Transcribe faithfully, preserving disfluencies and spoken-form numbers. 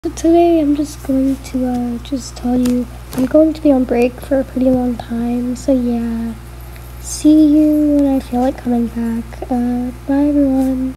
So today I'm just going to uh, just tell you I'm going to be on break for a pretty long time, so yeah, see you when I feel like coming back. Uh, bye everyone.